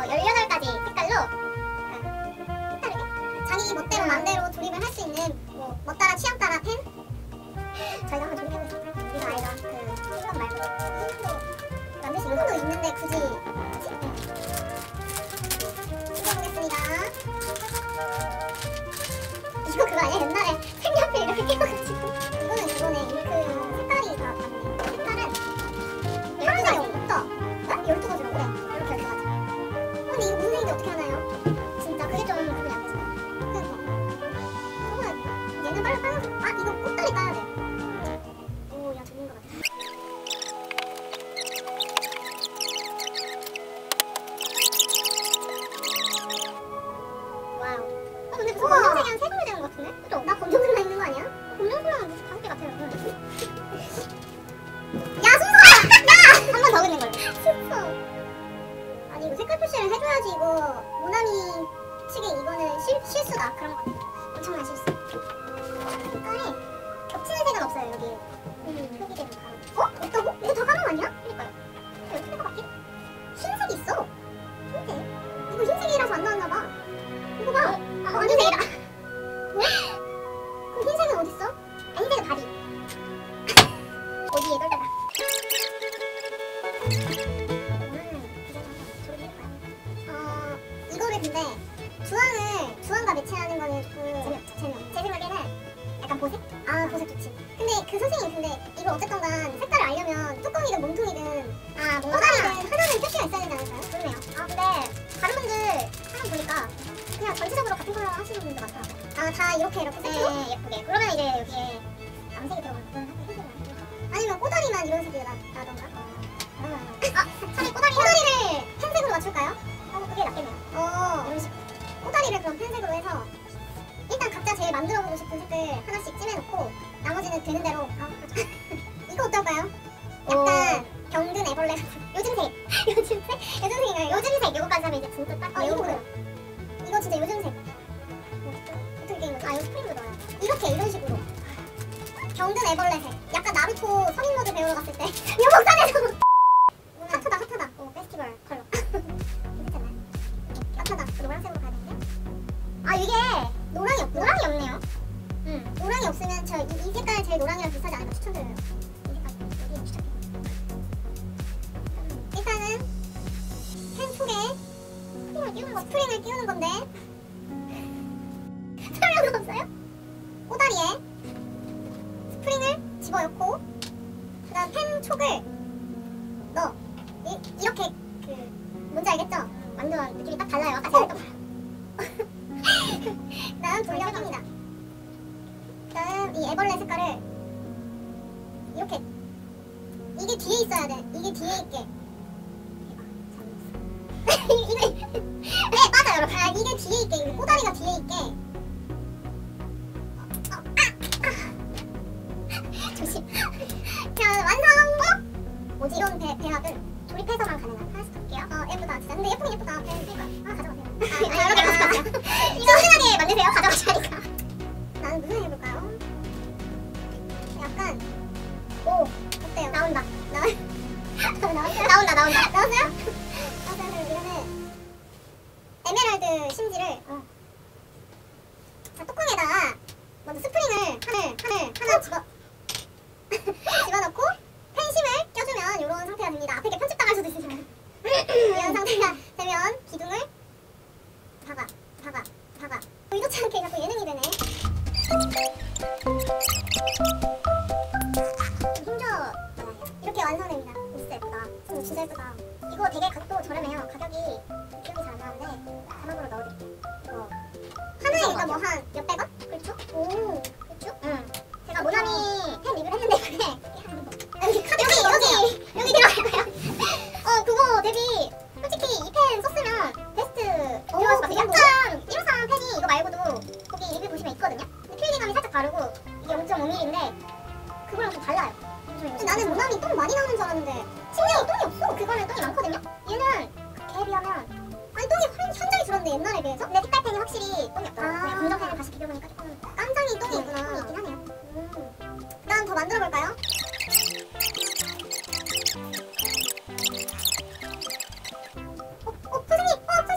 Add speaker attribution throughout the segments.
Speaker 1: 18가지 색깔로 색다르게 자기 멋대로 맘대로 조립을 할 수 있는 멋 따라 취향 따라 펜 저희가 한번 조립해보겠습니다. 우리가 알던 그 필름 말고 만들 수 있는 것도 있는데 굳이 찍어보겠습니다. 이거 그거 아니야? 옛날에 색연필 이렇게 끼워가지고 이거는 이번에 잉크 색깔이 다 다르네. 색깔은 12가지 없다. 12가지로 그래. 이렇게 12가지. 근데 이거 무슨 색인지 어떻게 하나요? 진짜 그게 좀 구분이 안 되죠. 그러니까 얘는 빨간 아 이거 꽃다리 따야 돼. 오 야 좋은 것 같아. 와우. 근데 무슨 검정색이 한 3번을 되는 것 같은데? 그죠? 나 검정색만 있는 거 아니야? 검정색은 무슨 5개 같아요. 야 순서야! 야! 한 번 더 긋는 걸로. 순서. 아니 이거 색깔 표시를 해줘야지 이거 모나미 측에 이거는 실수다. 그런 거 같아. 엄청난 실수. 색깔이 겹치는 색은 없어요 여기. 표기되는 가로. 없다고? 이거 다 가로 아니야? 그러니까요. 어떻게 다 바뀌? 흰색이 있어. 흰색? 이거 흰색이라서 안 나왔나봐. 이거 봐. 완전 색이다. 뭐? 그럼 흰색은 어딨어? 아 흰색은 바디. 어디에 떨다가. 이거를 근데 주황과 매치하는 거는 재미없죠. 제 생각에는 약간 보색? 아 보색 좋지. 근데 그 선생님 이걸 어쨌든 간 색깔을 알려면 뚜껑이든 몸통이든 꼬다리든 하나는 표시가 있어야 되지 않을까요? 그러네요. 아 근데 다른 분들 하는 보니까 그냥 전체적으로 같은 컬러 하시는 분들 많더라고요. 아 다 이렇게 세트로? 네 예쁘게. 그러면 이제 여기에 남색이 들어가는 그런 색깔이 아니면 꼬다리만 이런 색이 나던가? 차라리 꼬다리를 펜색으로 맞출까요? 그게 낫겠네요. 이런 식으로 꼬다리를 그럼 펜색으로 해서 일단 각자 제일 만들어보고 싶은 색을 하나씩 찜해놓고 나머지는 되는 대로 이거 어떨까요? 약간 병든 애벌레 요즘색 요즘색인가요? 요즘색 요거까지 하면 이제 진짜 딱 이거 진짜 요즘색 어떻게 되는 거지? 이거 스프링도 넣어요. 이런 식으로 병든 애벌레색 약간 나루토 성인 모드 배우러 갔을 때 요목산에서 핫하다 페스티벌 컬러 괜찮나요? 핫하다 노란색으로 가야 되는데 이게 노랑이 없네요. 노랑이 없으면 저 이 색깔 제일 노랑이랑 비슷하지 않을까 추천드려요. 이 색깔 여기 추천해요. 일단은 펜 속에 스프링을 끼우는 건데 설명 없어요? 꼬다리에 스프링을 집어넣고 그 다음 펜 촉을 넣어. 이렇게 뭔지 알겠죠? 완전 느낌이 딱 달라요. 아까 제가 했던 그 다음 돌려줍니다. 그 다음 이 애벌레 색깔을 이렇게 이게 뒤에 있어야 돼. 이게 뒤에 있게 네 맞아요 여러분. 이게 뒤에 있게 이게 꼬다리가 뒤에 있게 조심. 자 완성! 뭐지 이런 배합은 조립해서만 가능한 하나씩 볼게요. 예쁘다 진짜. 근데 예쁘긴 예쁘다. 가져가세요. 여러 개 가져가세요. 이거 흔하게 만드세요. 가져가시니까. 나는 무슨 해볼까요? 약간 어때요? 나온다. 나왔어요? 이거는 에메랄드 심지를 자 뚜껑에다가 먼저 스프링을 하나 집어넣고 펜심을 껴주면 이런 상태가 됩니다. 앞에 게 편집당할 수도 있으니까 이런 상태가 되면 기둥을 박아 의도치 않게 자꾸 예능이 되네. 힘줘. 이렇게 완성됩니다. 진짜 예쁘다. 진짜 예쁘다. 이거 되게 각도 저렴해요. 가격이 기억이 잘 안 나는데 자막으로 넣어드릴게요. 하나에 일단 뭐 한 몇백 원? 그렇죠? 오 그렇죠? 제가 모나미 펜 리뷰를 했는데 여기 카드 여기 들어갈까요? 그거 대비 솔직히 이 펜 썼으면 베스트 들어갈 것 같아요. 약간 153 펜이 이거 말고도 거기 리뷰 보시면 있거든요. 근데 필기감이 살짝 다르고 이게 5.5mm인데 그거랑 좀 달라요. 나는 모나미 똥 많이 나오는 줄 알았는데 심지어 똥이 없어. 그거는 똥이 많거든요. 얘는 걔에 비하면 똥이 현저히 줄었는데 옛날에 비해서? 근데 색깔 펜이 확실히 똥이 없더라고요. 검정 펜을 다시 비교해보니까 조금 깜장이 똥이 있구나. 똥이 있긴 하네요. 그 다음 더 만들어볼까요? 선생님!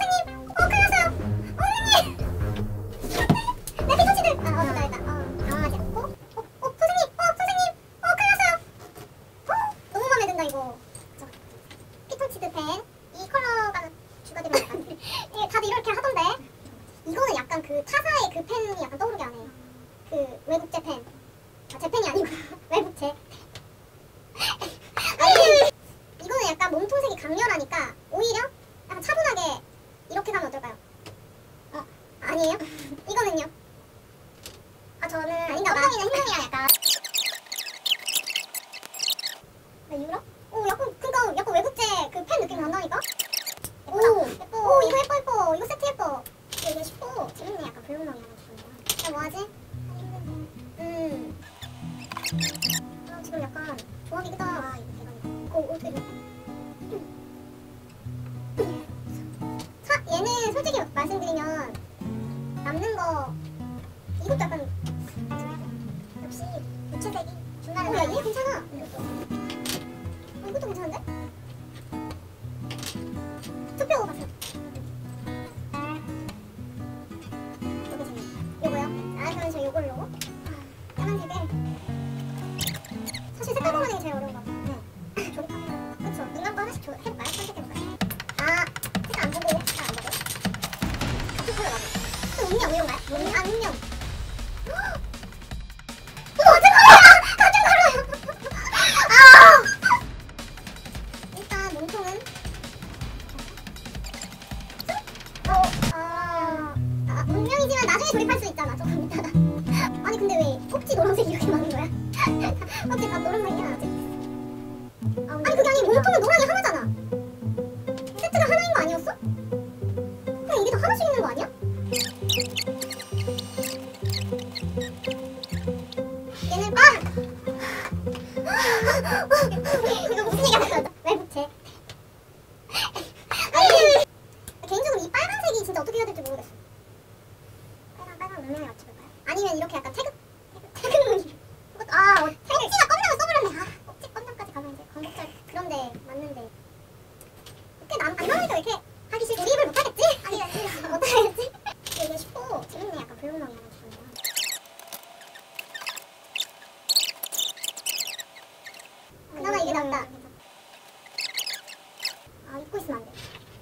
Speaker 1: 그 펜이 약간 떠오르게 하네. 그 외국 재팬. 아 재팬이 아니고 외국 재. 아니 이거는 약간 몸통색이 강렬하니까 오히려 약간 차분하게 이렇게 가면 어떨까요? 아니에요? 이거는요? 아 저는 아닌가 봐. 엉덩이는 흰둥이랑 약간 유럽? 오 약간 그니까 약간 외국제 그 펜 느낌 난다니까? 오 예뻐. 오 이거 예뻐. 이거 세트 예뻐. 이게 쉽고 재밌네. 약간 블록롱이랑 같은 거. 뭐하지? 지금 약간 조합이 크다. 아 이거 대박이다. 어떻게 돼? 얘는 솔직히 말씀드리면 남는 거 이것도 약간 역시 무채색이 중간에 야 얘 괜찮아. 이것도 괜찮은데? 투표 봤어. 요거 재밌네. 요거요? 아 그럼 저 요걸로 까만색을 사실 색깔 고르는 게 제일 어려운 것 같아요. 네. 조립하는 거. 그쵸. 눈 감고 하나씩 해볼까요? 선택해볼까요? 아 색깔 안 보고 색깔 안 보고 같은 컬러 맞아. 또 운명 이런가요? 운명. 이거 같은 컬러야! 같은 컬러야! 일단 몸통은 운명이지만 나중에 조립할 수 있잖아. 조금 이따가. 아니 근데 왜 꼭지 노란색 이렇게 많은 거야? 꼭지 다 노란색이야 아직. 아니 그게 아니 몸통은 노란이 하나잖아. 세트가 하나인 거 아니었어? 그냥 이게 다 하나씩 있는 거 아니야? 얘는 이거 무슨 얘기야? 외국제. 아니 개인적으로 이 빨간색이 진짜 어떻게 해야 될지 모르겠어. 빨간 운명에 맞춰볼까요? 아니면 이렇게 약간 태극무늬. 꼭지가 껌나면 써버렸네. 꼭지 껌나까지 가면 이제 건국절 그런데 맞는데. 안 그러니까 이렇게 하기 싫지. 조립을 못하겠지? 아니 못하겠지? 이게 쉽고 재밌네. 약간 블록롱이 하나 주는 거. 그나마 이게 낫다. 입고 있으면 안 돼.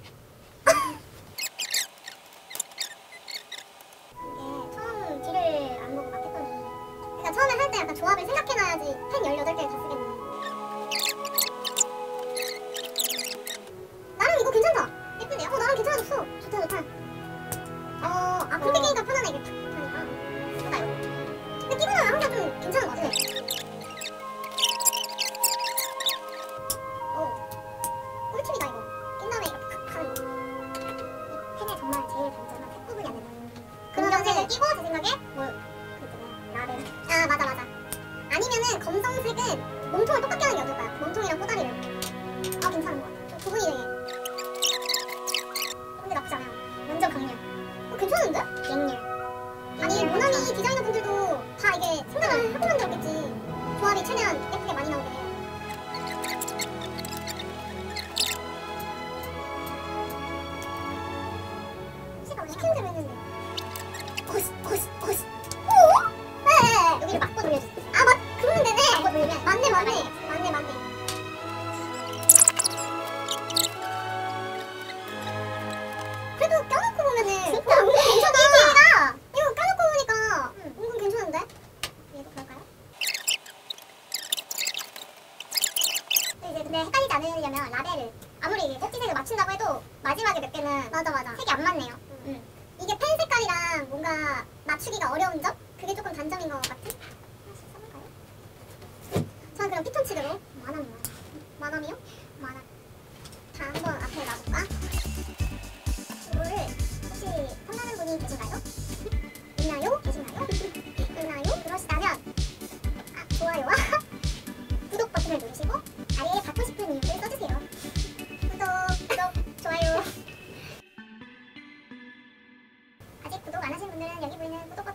Speaker 1: 이게 처음 뒤를 안 보고 막 했더니 그러니까 처음에 할 때 약간 조합을 생각해놔야지 펜 18개를 다 쓰겠네. 나름 이거 괜찮다. 예쁜데요? 나름 괜찮아졌어. 좋다. 근데 끼니까 편하네. 이게 툭 하니까. 좋다 이거. 근데 끼고 나면 항상 좀 괜찮은 것 같아. 꿀팁이다 이거. 낀 다음에 이렇게 탁 하는 거. 이 펜의 정말 제일 단점은 색 부분이 안 되는 거. 검정색을 끼고 제 생각에 그 있잖아요. 라벨. 맞아. 아니면은 검정색은 몸통을 똑같게 하는 게 어떨까요? 몸통이랑 꼬다리를. 괜찮은 것 같아. 좀 구분이 되게. 근데 나쁘지 않아요. 완전 강렬. 괜찮은데? 갱렬. 아니 모나미 디자이너 분들도 다 이게 생각을 하고 만들었겠지. 조합이 최대한 예쁘게 많이 나오게. 시키는 대로 했는데. 고스. 네. 여기를 막고 돌려주세요. 그러면 되네. 막고 돌리면. 맞네. 그래도 껴놓고 보면은 진짜 은근 괜찮아. 이거 껴놓고 보니까 은근 괜찮은데? 얘도 그럴까요? 근데 헷갈리지 않으려면 라벨을 아무리 이게 꼭지색을 맞춘다고 해도 마지막에 몇 개는 맞아. 색이 안 맞네요. 이게 펜 색깔이랑 뭔가 맞추기가 어려운 점? 그게 조금 단점인 것 같아. 하나씩 써볼까요? 저는 그럼 피톤치드로 만화미요? 만화. 자, 한번 앞에 놔볼까? 이거를 혹시 탐나는 분이 계신가요? 있나요? 그러시다면 좋아요와 구독 버튼을 누르시고 아래에 받고 싶은 이유를 써주세요. 구독, 좋아요. 아직 구독 안 하신 분들은 여기 보이는 구독 버튼